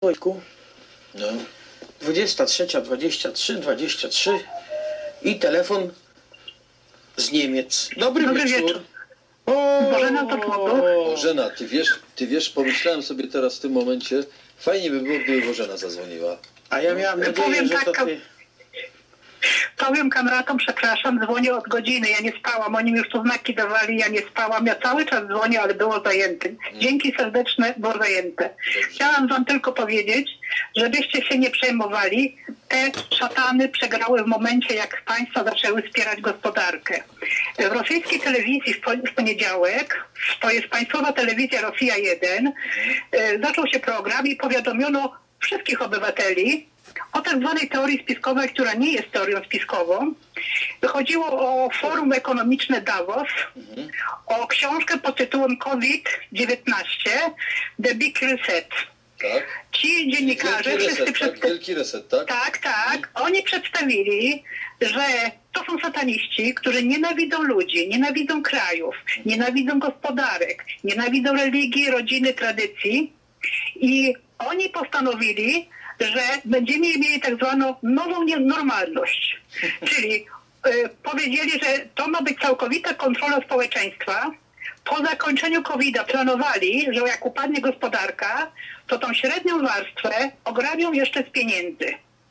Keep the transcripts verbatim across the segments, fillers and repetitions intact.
Wojtku? No. dwudziesta trzecia, dwadzieścia trzy, dwadzieścia trzy i telefon z Niemiec. Dobry, Dobry wieczór. wieczór. O, Bożena to Tłodu. Bożena, ty wiesz, ty wiesz, pomyślałem sobie teraz w tym momencie, fajnie by było, gdyby Bożena zadzwoniła. A ja miałam nadzieję, Powiem że tak, to ty... Powiem kamratom, przepraszam, dzwonię od godziny, ja nie spałam, oni mi już tu znaki dawali, ja nie spałam, ja cały czas dzwonię, ale było zajęte. Dzięki serdeczne, było zajęte. Chciałam wam tylko powiedzieć, żebyście się nie przejmowali, te szatany przegrały w momencie, jak państwa zaczęły wspierać gospodarkę. W rosyjskiej telewizji w poniedziałek, to jest państwowa telewizja Rosja jeden, zaczął się program i powiadomiono wszystkich obywateli o tak zwanej teorii spiskowej, która nie jest teorią spiskową. Chodziło o forum ekonomiczne Davos, mhm. o książkę pod tytułem COVID dziewiętnaście, The Big Reset. Tak. Ci dziennikarze, Wielki wszyscy reset, przed... tak? Wielki reset, tak? Tak, tak. Mhm. Oni przedstawili, że to są sataniści, którzy nienawidzą ludzi, nienawidzą krajów, mhm. nienawidzą gospodarek, nienawidzą religii, rodziny, tradycji i oni postanowili, że będziemy mieli tak zwaną nową normalność. Czyli y, powiedzieli, że to ma być całkowita kontrola społeczeństwa. Po zakończeniu kowida planowali, że jak upadnie gospodarka, to tą średnią warstwę ograbią jeszcze z pieniędzy.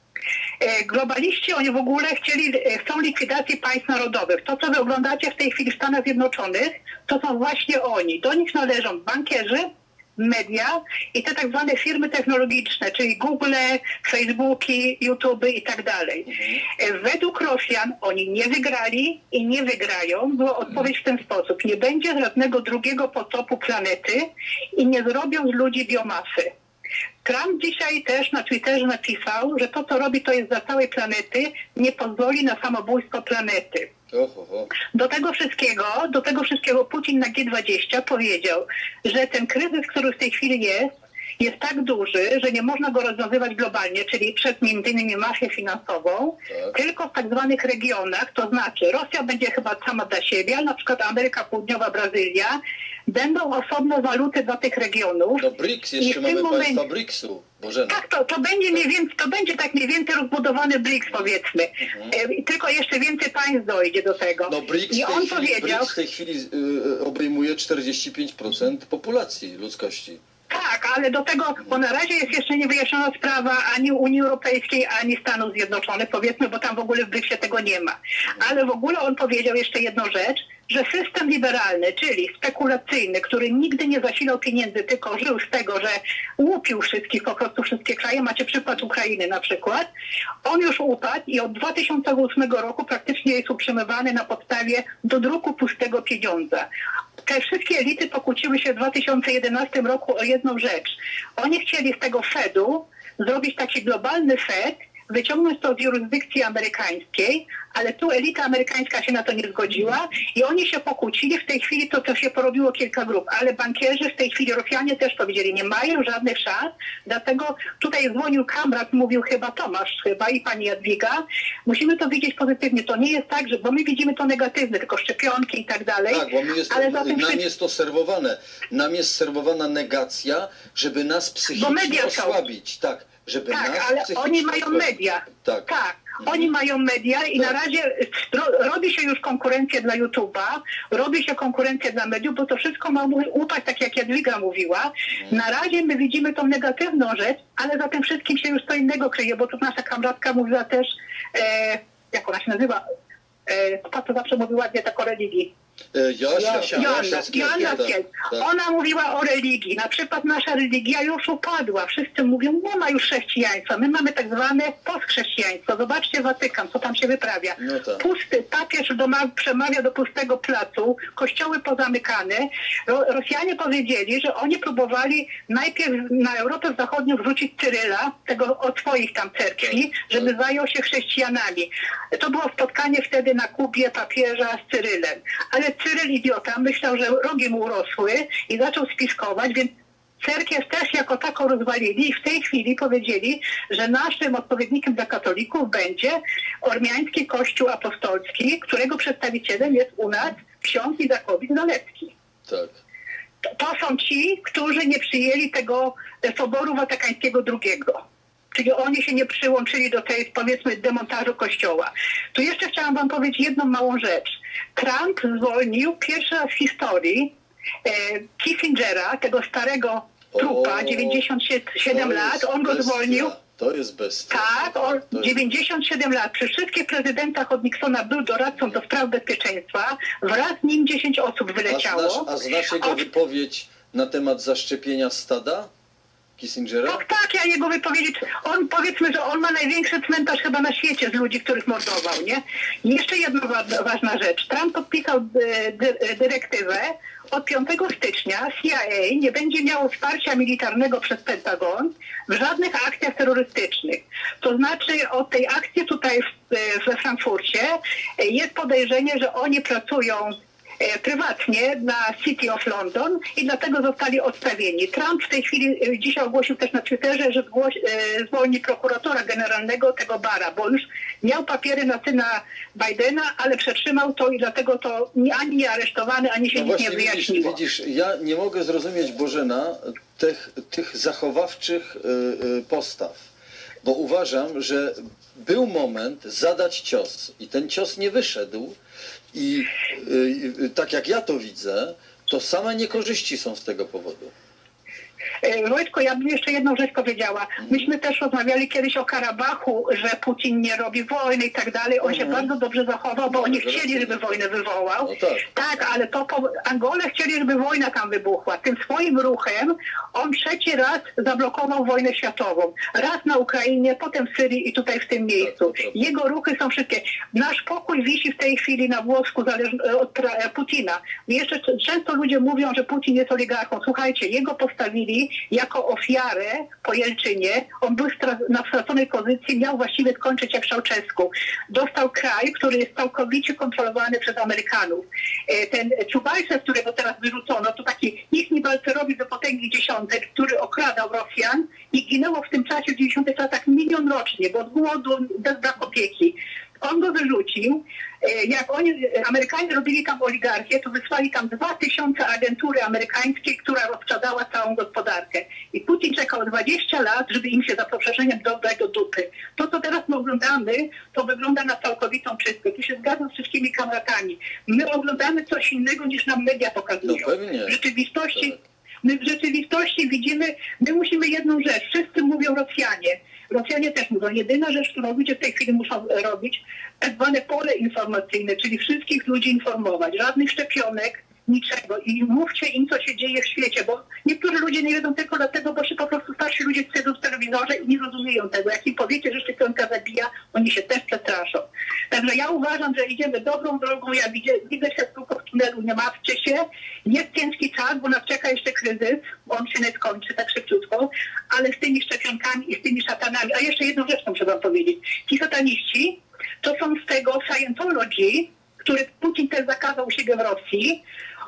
Y, globaliści, oni w ogóle chcieli, y, chcą likwidacji państw narodowych. To, co wy oglądacie w tej chwili w Stanach Zjednoczonych, to są właśnie oni. Do nich należą bankierzy, media i te tak zwane firmy technologiczne, czyli Google, Facebooki, YouTube i tak dalej. Według Rosjan oni nie wygrali i nie wygrają. Była odpowiedź w ten sposób. Nie będzie żadnego drugiego potopu planety i nie zrobią z ludzi biomasy. Trump dzisiaj też na Twitterze napisał, że to, co robi, to jest dla całej planety, nie pozwoli na samobójstwo planety. Oh, oh, oh. Do tego wszystkiego, do tego wszystkiego Putin na G dwadzieścia powiedział, że ten kryzys, który w tej chwili jest, jest tak duży, że nie można go rozwiązywać globalnie, czyli przez między innymi mafię finansową, tak. tylko w tak zwanych regionach, to znaczy Rosja będzie chyba sama dla siebie, ale na przykład Ameryka Południowa, Brazylia, będą osobne waluty dla tych regionów. No BRICS, jeszcze mamy momencie... państwa BRICS-u. Bożena. Tak, to, to będzie mniej więcej, to będzie tak mniej więcej rozbudowany BRICS, powiedzmy. Mhm. E, tylko jeszcze więcej państw dojdzie do tego. No BRICS, I on w tej chwili, powiedział, BRICS w tej chwili y, obejmuje czterdzieści pięć procent populacji ludzkości. Tak, ale do tego, bo na razie jest jeszcze niewyjaśniona sprawa ani Unii Europejskiej, ani Stanów Zjednoczonych, powiedzmy, bo tam w ogóle w BRICSie tego nie ma. Ale w ogóle on powiedział jeszcze jedną rzecz, że system liberalny, czyli spekulacyjny, który nigdy nie zasilał pieniędzy, tylko żył z tego, że łupił wszystkich, po prostu wszystkie kraje, macie przykład Ukrainy na przykład, on już upadł i od dwa tysiące ósmego roku praktycznie jest utrzymywany na podstawie dodruku pustego pieniądza. Te wszystkie elity pokłóciły się w dwa tysiące jedenastym roku o jedną rzecz. Oni chcieli z tego Fedu zrobić taki globalny Fed, wyciągnąć to z jurysdykcji amerykańskiej, ale tu elita amerykańska się na to nie zgodziła i oni się pokłócili. W tej chwili to, to się porobiło kilka grup, ale bankierzy w tej chwili, Rosjanie też powiedzieli, nie mają żadnych szans, dlatego tutaj dzwonił kamrat, mówił chyba Tomasz chyba i pani Jadwiga. Musimy to widzieć pozytywnie. To nie jest tak, że, bo my widzimy to negatywne, tylko szczepionki i tak dalej. Tak, bo my jest, ale nam przy... jest to serwowane. Nam jest serwowana negacja, żeby nas psychicznie osłabić. Tak. Żeby tak, nas ale oni mają media. Tak. tak. Mhm. Oni mają media i tak. na razie ro, robi się już konkurencja dla YouTube'a, robi się konkurencja dla mediów, bo to wszystko ma upaść, tak jak Jadwiga mówiła. Mhm. Na razie my widzimy tą negatywną rzecz, ale za tym wszystkim się już co innego kryje, bo tu nasza kamratka mówiła też, e, jak ona się nazywa, e, to zawsze mówiła ładnie tak o religii. Josia, Joanna, Joanna Kiel. Ona mówiła o religii. Na przykład nasza religia już upadła. Wszyscy mówią, nie ma już chrześcijaństwa. My mamy tak zwane postchrześcijaństwo. Zobaczcie Watykan, co tam się wyprawia. No tak. Pusty papież doma, przemawia do pustego placu, kościoły pozamykane. Ro, Rosjanie powiedzieli, że oni próbowali najpierw na Europę Zachodnią wrzucić Cyryla, tego od swoich tam cerkwi, żeby zajął się chrześcijanami. To było spotkanie wtedy na Kubie papieża z Cyrylem. Ale Cyryl idiota myślał, że rogi mu urosły i zaczął spiskować, więc cerkiew też jako taką rozwalili i w tej chwili powiedzieli, że naszym odpowiednikiem dla katolików będzie ormiański Kościół Apostolski, którego przedstawicielem jest u nas ksiądz Izakowicz Zalecki. Tak. To, to są ci, którzy nie przyjęli tego Soboru Watykańskiego drugiego. Czyli oni się nie przyłączyli do tej, powiedzmy, demontażu kościoła. Tu jeszcze chciałam wam powiedzieć jedną małą rzecz. Trump zwolnił pierwszy raz w historii e, Kissingera, tego starego trupa, O, dziewięćdziesiąt siedem lat, on go bestia. zwolnił. To jest bestia. Tak, on To jest... dziewięćdziesiąt siedem lat. Przy wszystkich prezydentach od Nixona był doradcą do spraw bezpieczeństwa. Wraz z nim dziesięć osób A wyleciało. znasz, a znasz jego Od- wypowiedź na temat zaszczepienia stada Kissingera? Tak, tak, ja jego wypowiedzi, on powiedzmy, że on ma największy cmentarz chyba na świecie z ludzi, których mordował, nie? I jeszcze jedna wa ważna rzecz. Trump podpisał dy dy dyrektywę od piątego stycznia C I A nie będzie miało wsparcia militarnego przez Pentagon w żadnych akcjach terrorystycznych. To znaczy od tej akcji tutaj w, we Frankfurcie jest podejrzenie, że oni pracują prywatnie na City of London i dlatego zostali odstawieni. Trump w tej chwili dzisiaj ogłosił też na Twitterze, że zwolni prokuratora generalnego tego Barra, bo już miał papiery na syna Bidena, ale przetrzymał to i dlatego to ani nie aresztowany, ani się No nic właśnie, nie widzisz, wyjaśniło. widzisz, ja nie mogę zrozumieć, Bożena, tych, tych zachowawczych y, y, postaw, bo uważam, że był moment zadać cios i ten cios nie wyszedł i y, y, tak jak ja to widzę, to same niekorzyści są z tego powodu. Wojtko, ja bym jeszcze jedną rzecz powiedziała. Myśmy też rozmawiali kiedyś o Karabachu, że Putin nie robi wojny i tak dalej. On się bardzo dobrze zachował, bo oni chcieli, żeby wojnę wywołał. No tak. Tak, ale to po... Angole chcieli, żeby wojna tam wybuchła. Tym swoim ruchem on trzeci raz zablokował wojnę światową. Raz na Ukrainie, potem w Syrii i tutaj w tym miejscu. Jego ruchy są wszystkie. Nasz pokój wisi w tej chwili na włosku od Putina. I jeszcze często ludzie mówią, że Putin jest oligarchą. Słuchajcie, jego postawili jako ofiarę po Jelczynie. On był na straconej pozycji, miał właściwie skończyć jak Czałczesku. Dostał kraj, który jest całkowicie kontrolowany przez Amerykanów. Ten Czubajcew, którego teraz wyrzucono, to taki Nichni Balcerowi do potęgi dziesiątek, który okradał Rosjan i ginęło w tym czasie w dziewięćdziesiątych latach milion rocznie, bo od głodu, bez brak opieki. On go wyrzucił. Jak oni, Amerykanie robili tam oligarchię, to wysłali tam dwa tysiące agentury amerykańskiej, która rozprzedała całą gospodarkę. I Putin czekał dwadzieścia lat, żeby im się za przeproszeniem dobrać do dupy. To, co teraz my oglądamy, to wygląda na całkowitą czystkę. Tu się zgadzam z wszystkimi kamratami. My oglądamy coś innego, niż nam media pokazują. No pewnie. W rzeczywistości, Tak. my w rzeczywistości widzimy, my musimy jedną rzecz. Wszyscy mówią Rosjanie. Rosjanie też mówią, jedyna rzecz, którą ludzie w tej chwili muszą robić, tak zwane pole informacyjne, czyli wszystkich ludzi informować. Żadnych szczepionek, niczego. I mówcie im, co się dzieje w świecie, bo niektórzy ludzie nie wiedzą tylko dlatego, bo się po prostu starsi ludzie siedzą w telewizorze i nie rozumieją tego. Jak im powiecie, że szczepionka zabija, oni się też przestraszą. Także ja uważam, że idziemy dobrą drogą. Ja widzę, widzę światło w tunelu, nie martwcie się. Jest ciężki czas, bo nas czeka jeszcze kryzys. On się nie skończy tak szybciutko, ale z tymi szczepionkami i z tymi szatanami. A jeszcze jedną rzecz muszę wam powiedzieć. Ci sataniści to są z tego Scientology, który Putin też zakazał u siebie w Rosji.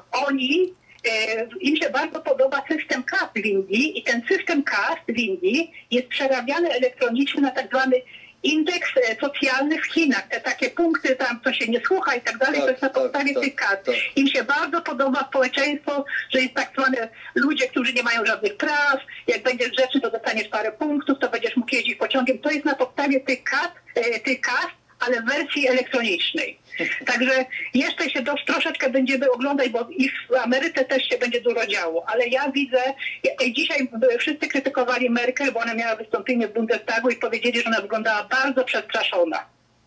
Oni, e, im się bardzo podoba system kast w Indii i ten system kast w Indii jest przerabiany elektronicznie na tak zwany indeks e, socjalny w Chinach. Te takie punkty tam, co się nie słucha i tak dalej, Tak, to jest na tak, podstawie tak, tych kast. tak. Im się bardzo podoba społeczeństwo, że jest tak zwane ludzie, którzy nie mają żadnych praw. Jak będziesz grzeczny, to dostaniesz parę punktów, to będziesz mógł jeździć pociągiem. To jest na podstawie tych kast, e, tych kast, ale w wersji elektronicznej. Także jeszcze się dość troszeczkę będziemy oglądać, bo i w Ameryce też się będzie dużo działo. Ale ja widzę, ja, dzisiaj wszyscy krytykowali Merkel, bo ona miała wystąpienie w Bundestagu i powiedzieli, że ona wyglądała bardzo przestraszona.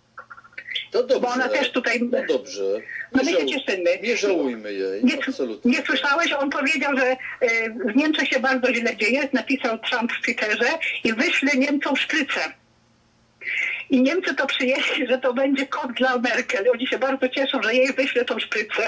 To dobrze, Bo ona też tutaj... no dobrze. No my się żał- cieszymy. Nie żałujmy jej, Nie, absolutnie. nie słyszałeś? On powiedział, że y, w Niemczech się bardzo źle dzieje, napisał Trump w Twitterze i wyśle Niemcom szprycę. I Niemcy to przyjęli, że to będzie kod dla Merkel. Oni się bardzo cieszą, że jej wyśle tą szprycę.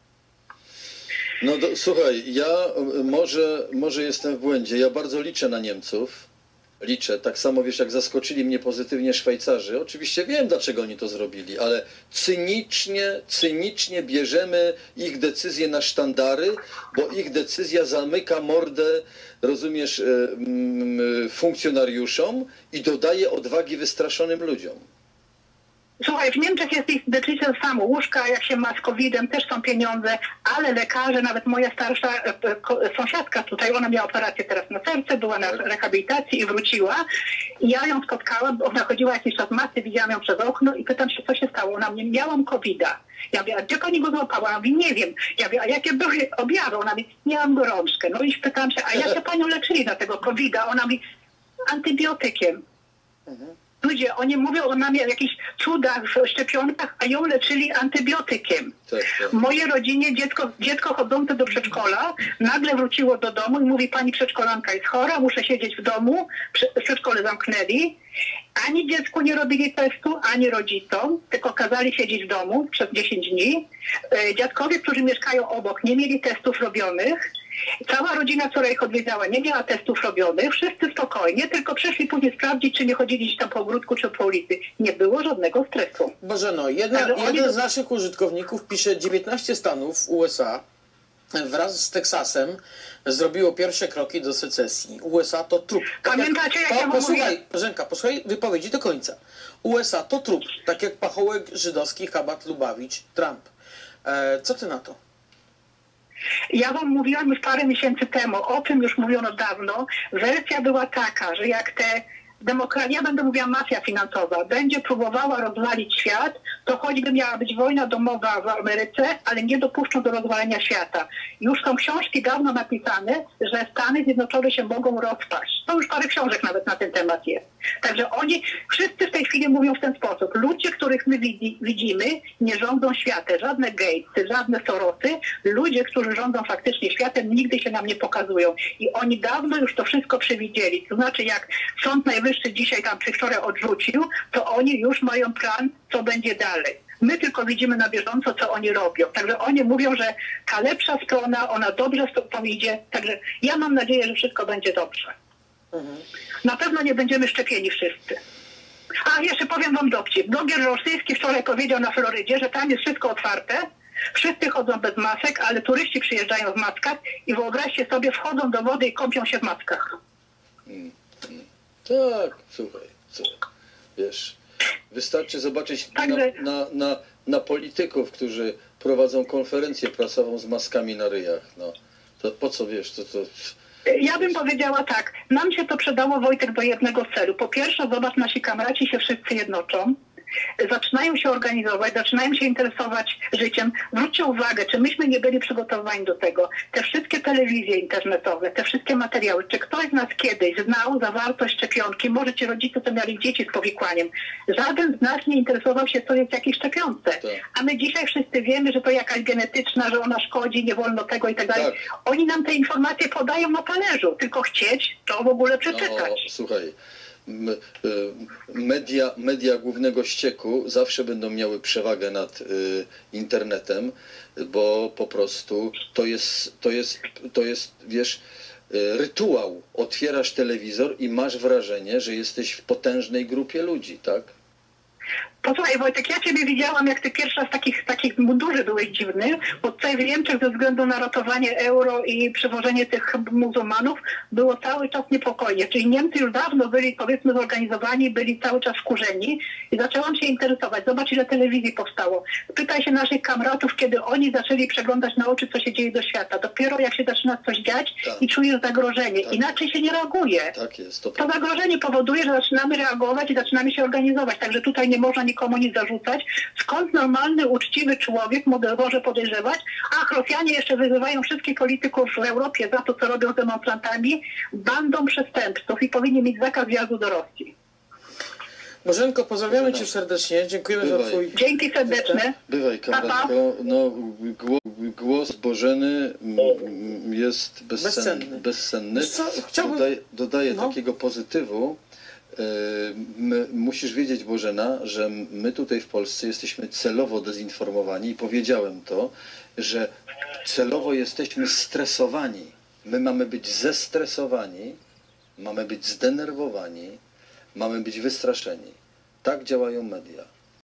No do, słuchaj, ja y, może, może jestem w błędzie. Ja bardzo liczę na Niemców. Liczę, tak samo wiesz, jak zaskoczyli mnie pozytywnie Szwajcarzy. Oczywiście wiem, dlaczego oni to zrobili, ale cynicznie, cynicznie bierzemy ich decyzje na sztandary, bo ich decyzja zamyka mordę, rozumiesz, y, y, funkcjonariuszom i dodaje odwagi wystraszonym ludziom. Słuchaj, w Niemczech jest decyzja samo. Łóżka, jak się ma z kowidem, też są pieniądze, ale lekarze, nawet moja starsza e, ko, sąsiadka tutaj, ona miała operację teraz na serce, była na rehabilitacji i wróciła. I ja ją spotkałam, ona chodziła jakiś czas masy, widziałam ją przez okno i pytam się, co się stało. Ona mnie, miałam kowida. Ja mówię, a gdzie pani go złapała? Ona mówi, nie wiem. Ja mówię, a jakie były objawy? Ona mówi, miałam gorączkę. No i pytam się, a jak się panią leczyli na tego kowida? Ona mówi, antybiotykiem. Mhm. Ludzie, oni mówią o nami o jakichś cudach w szczepionkach, a ją leczyli antybiotykiem. Tak, tak. W mojej rodzinie dziecko, dziecko chodzące do przedszkola nagle wróciło do domu i mówi, pani przedszkolanka jest chora, muszę siedzieć w domu, przedszkole zamknęli. Ani dziecku nie robili testu, ani rodzicom, tylko kazali siedzieć w domu przez dziesięć dni. Dziadkowie, którzy mieszkają obok, nie mieli testów robionych. Cała rodzina, która ich odwiedzała, nie miała testów robionych. Wszyscy spokojnie, tylko przyszli później sprawdzić, czy nie chodzili gdzieś tam po ogródku czy po ulicy. Nie było żadnego stresu. Bożeno, jedna, jeden oni... z naszych użytkowników pisze, dziewiętnaście stanów U S A wraz z Teksasem zrobiło pierwsze kroki do secesji. U S A to trup. Tak Pamiętacie, jak, jak ja po, Posłuchaj, mówię? Bożenka, posłuchaj wypowiedzi do końca. U S A to trup, tak jak pachołek żydowski Chabad Lubawicz Trump. E, co ty na to? Ja wam mówiłam już parę miesięcy temu, o tym już mówiono dawno. Wersja była taka, że jak te demokracja, ja będę mówiła mafia finansowa, będzie próbowała rozwalić świat, to choćby miała być wojna domowa w Ameryce, ale nie dopuszczą do rozwalenia świata. Już są książki dawno napisane, że Stany Zjednoczone się mogą rozpaść. To już parę książek nawet na ten temat jest. Także oni, wszyscy w tej chwili mówią w ten sposób. Ludzie, których my widzi, widzimy, nie rządzą światem. Żadne Gatesy, żadne Sorosy. Ludzie, którzy rządzą faktycznie światem, nigdy się nam nie pokazują. I oni dawno już to wszystko przewidzieli. To znaczy, jak Sąd Najwyższy dzisiaj tam czy wczoraj odrzucił, to oni już mają plan, co będzie dalej. My tylko widzimy na bieżąco, co oni robią. Także oni mówią, że ta lepsza strona, ona dobrze to idzie. Także ja mam nadzieję, że wszystko będzie dobrze. Mhm. Na pewno nie będziemy szczepieni wszyscy. A jeszcze powiem wam dowcip. Bloger rosyjski wczoraj powiedział na Florydzie, że tam jest wszystko otwarte. Wszyscy chodzą bez masek, ale turyści przyjeżdżają w maskach i wyobraźcie sobie, wchodzą do wody i kąpią się w maskach. Hmm. Hmm. Tak, słuchaj, słuchaj, wiesz, wystarczy zobaczyć Także... na, na, na, na polityków, którzy prowadzą konferencję prasową z maskami na ryjach, no, to po co, wiesz, to... to... Ja bym powiedziała tak, nam się to przydało, Wojtek, do jednego celu. Po pierwsze, zobacz, nasi kamraci się wszyscy jednoczą, zaczynają się organizować, zaczynają się interesować życiem. Zwróćcie uwagę, czy myśmy nie byli przygotowani do tego. Te wszystkie telewizje internetowe, te wszystkie materiały, czy ktoś z nas kiedyś znał zawartość szczepionki, może ci rodzice to mieli dzieci z powikłaniem. Żaden z nas nie interesował się, co jest w jakiej szczepionce. Tak. A my dzisiaj wszyscy wiemy, że to jakaś genetyczna, że ona szkodzi, nie wolno tego i tak dalej. Tak. Oni nam te informacje podają na talerzu, tylko chcieć to w ogóle przeczytać. No, słuchaj. Media, media głównego ścieku zawsze będą miały przewagę nad y, internetem, bo po prostu to jest, to jest, to jest, wiesz, y, rytuał. Otwierasz telewizor i masz wrażenie, że jesteś w potężnej grupie ludzi, tak? Posłuchaj, Wojtek, ja ciebie widziałam, jak ty pierwszy raz takich, takich mundurzy byłeś dziwny, bo tutaj w Niemczech ze względu na ratowanie euro i przywożenie tych muzułmanów było cały czas niepokojnie. Czyli Niemcy już dawno byli, powiedzmy, zorganizowani, byli cały czas wkurzeni i zaczęłam się interesować. Zobacz, ile telewizji powstało. Pytaj się naszych kamratów, kiedy oni zaczęli przeglądać na oczy, co się dzieje do świata. Dopiero jak się zaczyna coś dziać tak. i czujesz zagrożenie. Tak. Inaczej się nie reaguje. Tak jest. To, to zagrożenie powoduje, że zaczynamy reagować i zaczynamy się organizować. Także tutaj nie można nikomu nic zarzucać. Skąd normalny, uczciwy człowiek może podejrzewać? Ach, Rosjanie jeszcze wyzywają wszystkich polityków w Europie za to, co robią z demonstrantami, bandą przestępców i powinni mieć zakaz wjazdu do Rosji. Bożenko, pozdrawiamy cię serdecznie. Dziękujemy Bywaj. za twój... Dzięki serdeczne. Bywaj, Kamratko. No, głos, głos Bożeny jest bezcenny. bezcenny. bezcenny. Co? Chciałbym... Dodaję, dodaję no. takiego pozytywu. My, musisz wiedzieć, Bożena, że my tutaj w Polsce jesteśmy celowo dezinformowani i powiedziałem to, że celowo jesteśmy stresowani. My mamy być zestresowani, mamy być zdenerwowani, mamy być wystraszeni. Tak działają media.